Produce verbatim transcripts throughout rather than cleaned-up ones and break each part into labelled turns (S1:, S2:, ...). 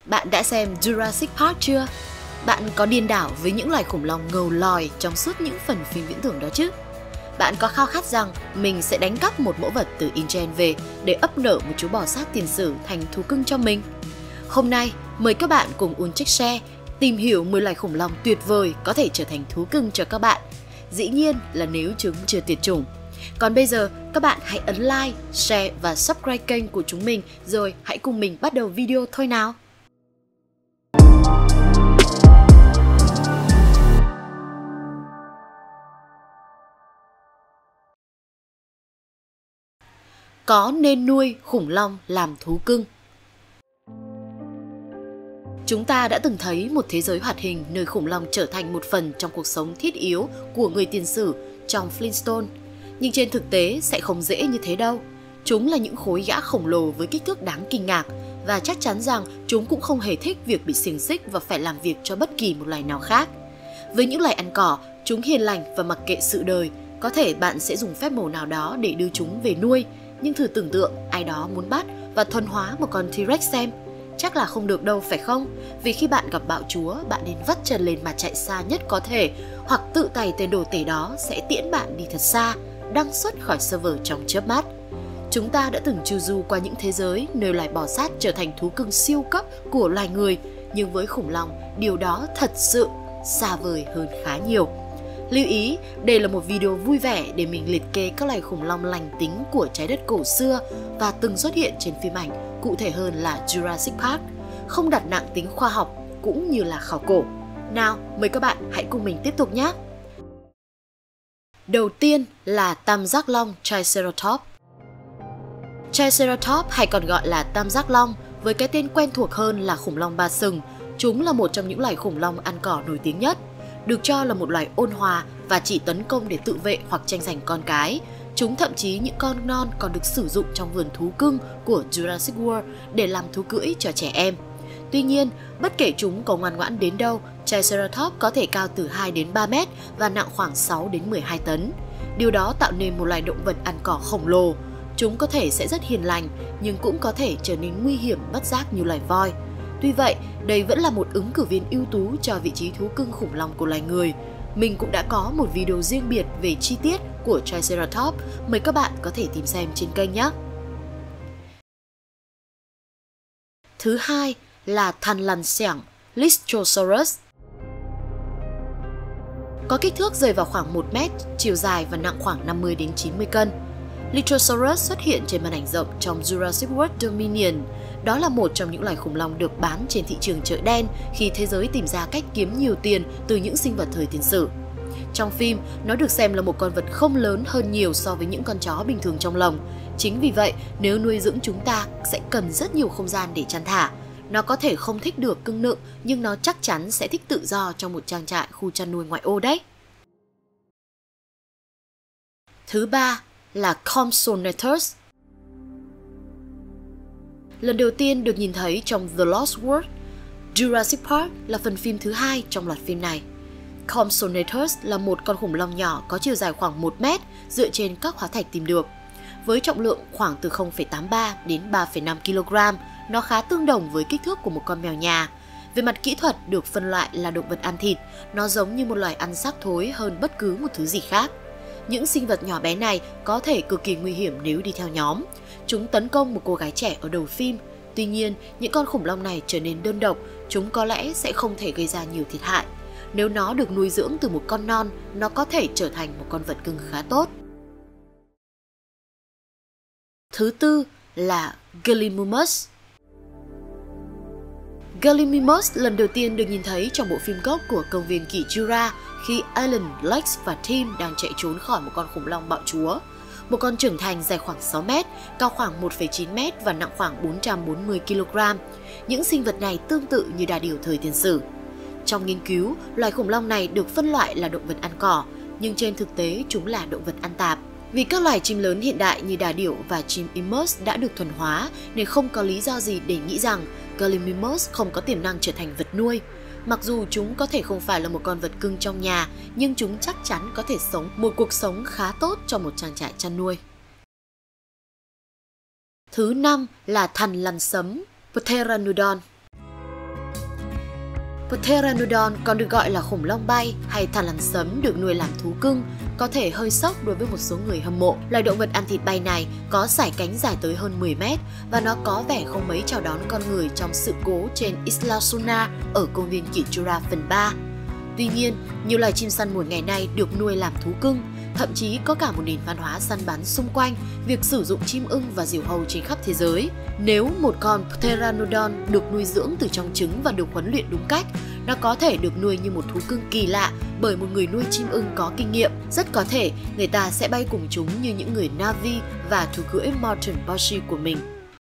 S1: Bạn đã xem Jurassic Park chưa? Bạn có điên đảo với những loài khủng long ngầu lòi trong suốt những phần phim viễn tưởng đó chứ? Bạn có khao khát rằng mình sẽ đánh cắp một mẫu vật từ InGen về để ấp nở một chú bò sát tiền sử thành thú cưng cho mình? Hôm nay, mời các bạn cùng Uncheckshare tìm hiểu mười loài khủng long tuyệt vời có thể trở thành thú cưng cho các bạn. Dĩ nhiên là nếu chúng chưa tuyệt chủng. Còn bây giờ, các bạn hãy ấn like, share và subscribe kênh của chúng mình rồi hãy cùng mình bắt đầu video thôi nào! Có nên nuôi khủng long làm thú cưng? Chúng ta đã từng thấy một thế giới hoạt hình nơi khủng long trở thành một phần trong cuộc sống thiết yếu của người tiền sử trong Flintstone. Nhưng trên thực tế sẽ không dễ như thế đâu. Chúng là những khối gã khổng lồ với kích thước đáng kinh ngạc và chắc chắn rằng chúng cũng không hề thích việc bị xiềng xích và phải làm việc cho bất kỳ một loài nào khác. Với những loài ăn cỏ, chúng hiền lành và mặc kệ sự đời. Có thể bạn sẽ dùng phép màu nào đó để đưa chúng về nuôi. Nhưng thử tưởng tượng ai đó muốn bắt và thuần hóa một con T-Rex xem. Chắc là không được đâu phải không? Vì khi bạn gặp bạo chúa, bạn nên vắt chân lên mà chạy xa nhất có thể, hoặc tự tay tên đồ tể đó sẽ tiễn bạn đi thật xa, đăng xuất khỏi server trong chớp mắt. Chúng ta đã từng chu du qua những thế giới nơi loài bò sát trở thành thú cưng siêu cấp của loài người, nhưng với khủng long, điều đó thật sự xa vời hơn khá nhiều. Lưu ý, đây là một video vui vẻ để mình liệt kê các loài khủng long lành tính của trái đất cổ xưa và từng xuất hiện trên phim ảnh, cụ thể hơn là Jurassic Park, không đặt nặng tính khoa học cũng như là khảo cổ. Nào, mời các bạn hãy cùng mình tiếp tục nhé! Đầu tiên là tam giác long Triceratops. Triceratops hay còn gọi là tam giác long, với cái tên quen thuộc hơn là khủng long ba sừng. Chúng là một trong những loài khủng long ăn cỏ nổi tiếng nhất. Được cho là một loài ôn hòa và chỉ tấn công để tự vệ hoặc tranh giành con cái. Chúng thậm chí những con non còn được sử dụng trong vườn thú cưng của Jurassic World để làm thú cưỡi cho trẻ em. Tuy nhiên, bất kể chúng có ngoan ngoãn đến đâu, Triceratops có thể cao từ hai đến ba mét và nặng khoảng sáu đến mười hai tấn. Điều đó tạo nên một loài động vật ăn cỏ khổng lồ. Chúng có thể sẽ rất hiền lành, nhưng cũng có thể trở nên nguy hiểm bất giác như loài voi. Tuy vậy, đây vẫn là một ứng cử viên ưu tú cho vị trí thú cưng khủng long của loài người. Mình cũng đã có một video riêng biệt về chi tiết của Triceratops, mời các bạn có thể tìm xem trên kênh nhé. Thứ hai là thằn lằn xẻng Lystrosaurus. Có kích thước rơi vào khoảng một mét, chiều dài và nặng khoảng năm mươi đến chín mươi cân. Lystrosaurus xuất hiện trên màn ảnh rộng trong Jurassic World Dominion. Đó là một trong những loài khủng long được bán trên thị trường chợ đen khi thế giới tìm ra cách kiếm nhiều tiền từ những sinh vật thời tiền sử. Trong phim, nó được xem là một con vật không lớn hơn nhiều so với những con chó bình thường trong lồng. Chính vì vậy, nếu nuôi dưỡng chúng ta sẽ cần rất nhiều không gian để chăn thả. Nó có thể không thích được cưng nựng, nhưng nó chắc chắn sẽ thích tự do trong một trang trại khu chăn nuôi ngoại ô đấy. Thứ ba là Compsognathus. Lần đầu tiên được nhìn thấy trong The Lost World, Jurassic Park là phần phim thứ hai trong loạt phim này. Compsognathus là một con khủng long nhỏ có chiều dài khoảng một mét dựa trên các hóa thạch tìm được. Với trọng lượng khoảng từ không phẩy tám ba đến ba phẩy năm ki lô gam, nó khá tương đồng với kích thước của một con mèo nhà. Về mặt kỹ thuật, được phân loại là động vật ăn thịt, nó giống như một loài ăn xác thối hơn bất cứ một thứ gì khác. Những sinh vật nhỏ bé này có thể cực kỳ nguy hiểm nếu đi theo nhóm. Chúng tấn công một cô gái trẻ ở đầu phim. Tuy nhiên, những con khủng long này trở nên đơn độc, chúng có lẽ sẽ không thể gây ra nhiều thiệt hại. Nếu nó được nuôi dưỡng từ một con non, nó có thể trở thành một con vật cưng khá tốt. Thứ tư là Gallimimus. Gallimimus lần đầu tiên được nhìn thấy trong bộ phim gốc của công viên kỷ Jura khi Alan, Lex và Tim đang chạy trốn khỏi một con khủng long bạo chúa. Một con trưởng thành dài khoảng sáu mét, cao khoảng một phẩy chín mét và nặng khoảng bốn trăm bốn mươi ki lô gam. Những sinh vật này tương tự như đà điểu thời tiền sử. Trong nghiên cứu, loài khủng long này được phân loại là động vật ăn cỏ, nhưng trên thực tế chúng là động vật ăn tạp. Vì các loài chim lớn hiện đại như đà điểu và chim Emus đã được thuần hóa nên không có lý do gì để nghĩ rằng Gallimimus không có tiềm năng trở thành vật nuôi. Mặc dù chúng có thể không phải là một con vật cưng trong nhà, nhưng chúng chắc chắn có thể sống một cuộc sống khá tốt trong một trang trại chăn nuôi. Thứ năm là thằn lằn sấm Pteranodon. Pteranodon còn được gọi là khủng long bay hay thằn lằn sấm được nuôi làm thú cưng, có thể hơi sốc đối với một số người hâm mộ. Loài động vật ăn thịt bay này có sải cánh dài tới hơn mười mét và nó có vẻ không mấy chào đón con người trong sự cố trên Isla Sorna ở công viên Kỷ Jura phần ba. Tuy nhiên, nhiều loài chim săn mồi ngày nay được nuôi làm thú cưng, thậm chí có cả một nền văn hóa săn bắn xung quanh việc sử dụng chim ưng và diều hâu trên khắp thế giới. Nếu một con Pteranodon được nuôi dưỡng từ trong trứng và được huấn luyện đúng cách, nó có thể được nuôi như một thú cưng kỳ lạ bởi một người nuôi chim ưng có kinh nghiệm. Rất có thể người ta sẽ bay cùng chúng như những người Na'vi và thú cưỡi Mountain Banshee của mình.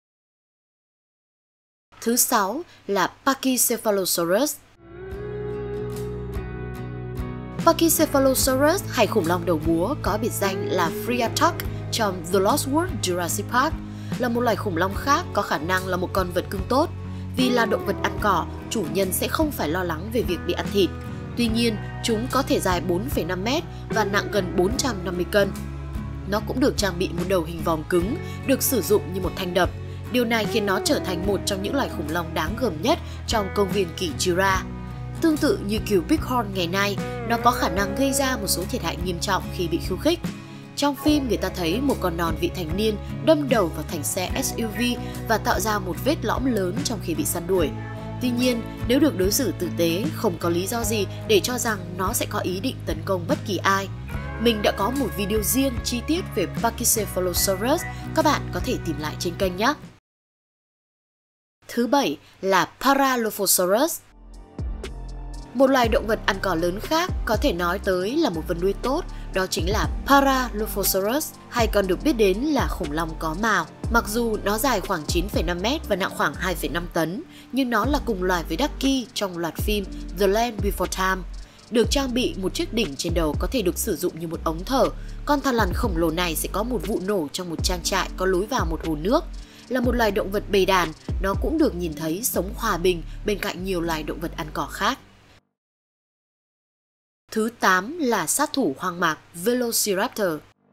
S1: Thứ sáu là Pachycephalosaurus. Pachycephalosaurus hay khủng long đầu búa có biệt danh là Phreatok trong The Lost World Jurassic Park là một loài khủng long khác có khả năng là một con vật cưng tốt. Vì là động vật ăn cỏ, chủ nhân sẽ không phải lo lắng về việc bị ăn thịt. Tuy nhiên, chúng có thể dài bốn phẩy năm mét và nặng gần bốn trăm năm mươi cân. Nó cũng được trang bị một đầu hình vòm cứng, được sử dụng như một thanh đập. Điều này khiến nó trở thành một trong những loài khủng long đáng gờm nhất trong công viên Kỷ Jura. Tương tự như cừu Bighorn ngày nay, nó có khả năng gây ra một số thiệt hại nghiêm trọng khi bị khiêu khích. Trong phim, người ta thấy một con đòn vị thành niên đâm đầu vào thành xe ét u vê và tạo ra một vết lõm lớn trong khi bị săn đuổi. Tuy nhiên, nếu được đối xử tử tế, không có lý do gì để cho rằng nó sẽ có ý định tấn công bất kỳ ai. Mình đã có một video riêng chi tiết về Pachycephalosaurus, các bạn có thể tìm lại trên kênh nhé. Thứ bảy là Paralophosaurus. Một loài động vật ăn cỏ lớn khác có thể nói tới là một vật nuôi tốt, đó chính là Paralophosaurus, hay còn được biết đến là khủng long có mào. Mặc dù nó dài khoảng chín phẩy năm mét và nặng khoảng hai phẩy năm tấn, nhưng nó là cùng loài với Ducky trong loạt phim The Land Before Time. Được trang bị một chiếc đỉnh trên đầu có thể được sử dụng như một ống thở, con thằn lằn khổng lồ này sẽ có một vụ nổ trong một trang trại có lối vào một hồ nước. Là một loài động vật bầy đàn, nó cũng được nhìn thấy sống hòa bình bên cạnh nhiều loài động vật ăn cỏ khác. Thứ tám là sát thủ hoang mạc Velociraptor.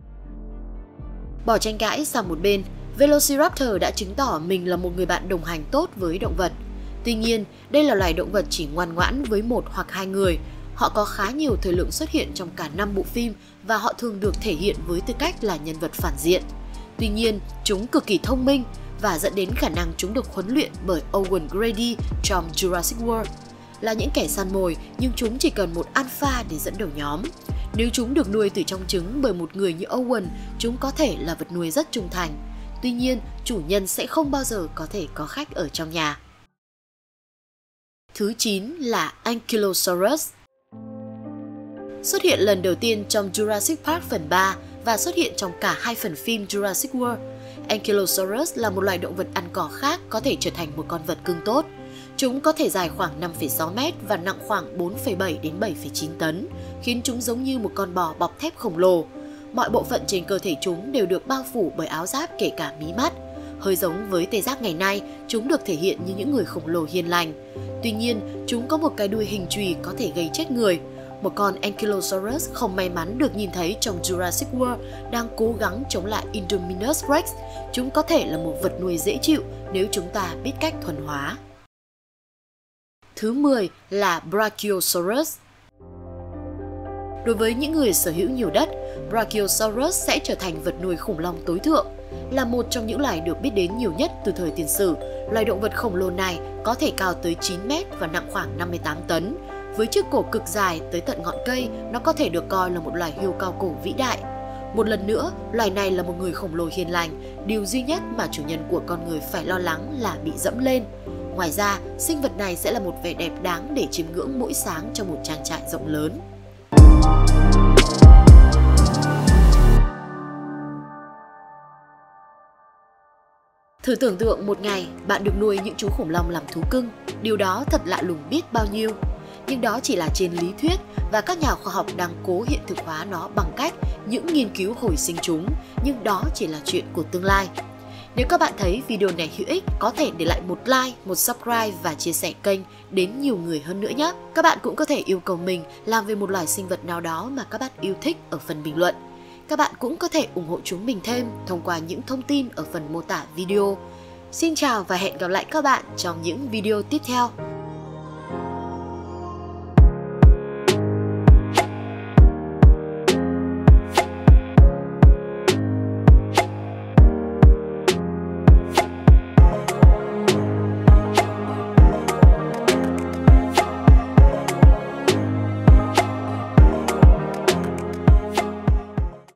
S1: Bỏ tranh cãi sang một bên, Velociraptor đã chứng tỏ mình là một người bạn đồng hành tốt với động vật. Tuy nhiên, đây là loài động vật chỉ ngoan ngoãn với một hoặc hai người. Họ có khá nhiều thời lượng xuất hiện trong cả năm bộ phim và họ thường được thể hiện với tư cách là nhân vật phản diện. Tuy nhiên, chúng cực kỳ thông minh và dẫn đến khả năng chúng được huấn luyện bởi Owen Grady trong Jurassic World. Là những kẻ săn mồi, nhưng chúng chỉ cần một alpha để dẫn đầu nhóm. Nếu chúng được nuôi từ trong trứng bởi một người như Owen, chúng có thể là vật nuôi rất trung thành. Tuy nhiên, chủ nhân sẽ không bao giờ có thể có khách ở trong nhà. Thứ chín là Ankylosaurus. Xuất hiện lần đầu tiên trong Jurassic Park phần ba và xuất hiện trong cả hai phần phim Jurassic World. Ankylosaurus là một loài động vật ăn cỏ khác có thể trở thành một con vật cưng tốt. Chúng có thể dài khoảng năm phẩy sáu mét và nặng khoảng bốn phẩy bảy đến bảy phẩy chín tấn, khiến chúng giống như một con bò bọc thép khổng lồ. Mọi bộ phận trên cơ thể chúng đều được bao phủ bởi áo giáp kể cả mí mắt. Hơi giống với tê giác ngày nay, chúng được thể hiện như những người khổng lồ hiền lành. Tuy nhiên, chúng có một cái đuôi hình chùy có thể gây chết người. Một con Ankylosaurus không may mắn được nhìn thấy trong Jurassic World đang cố gắng chống lại Indominus Rex. Chúng có thể là một vật nuôi dễ chịu nếu chúng ta biết cách thuần hóa. Thứ mười là Brachiosaurus. Đối với những người sở hữu nhiều đất, Brachiosaurus sẽ trở thành vật nuôi khủng long tối thượng. Là một trong những loài được biết đến nhiều nhất từ thời tiền sử, loài động vật khổng lồ này có thể cao tới chín mét và nặng khoảng năm mươi tám tấn. Với chiếc cổ cực dài tới tận ngọn cây, nó có thể được coi là một loài hươu cao cổ vĩ đại. Một lần nữa, loài này là một người khổng lồ hiền lành, điều duy nhất mà chủ nhân của con người phải lo lắng là bị dẫm lên. Ngoài ra, sinh vật này sẽ là một vẻ đẹp đáng để chiêm ngưỡng mỗi sáng trong một trang trại rộng lớn. Thử tưởng tượng một ngày bạn được nuôi những chú khủng long làm thú cưng, điều đó thật lạ lùng biết bao nhiêu. Nhưng đó chỉ là trên lý thuyết và các nhà khoa học đang cố hiện thực hóa nó bằng cách những nghiên cứu hồi sinh chúng, nhưng đó chỉ là chuyện của tương lai. Nếu các bạn thấy video này hữu ích, có thể để lại một like, một subscribe và chia sẻ kênh đến nhiều người hơn nữa nhé. Các bạn cũng có thể yêu cầu mình làm về một loài sinh vật nào đó mà các bạn yêu thích ở phần bình luận. Các bạn cũng có thể ủng hộ chúng mình thêm thông qua những thông tin ở phần mô tả video. Xin chào và hẹn gặp lại các bạn trong những video tiếp theo.